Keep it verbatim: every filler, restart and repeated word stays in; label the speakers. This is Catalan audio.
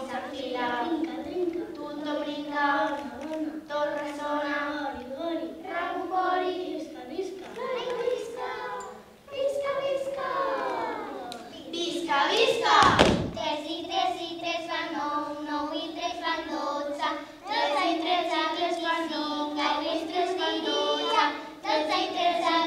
Speaker 1: s'enfila, tothom brinca, tot ressona, rebombori, visca, visca, visca, visca, visca, visca. Tres i tres i tres fan nou, nou i tres fan dotze, dotze i tretze, tres fan cinc, i tres fan dotze, dotze i tretze,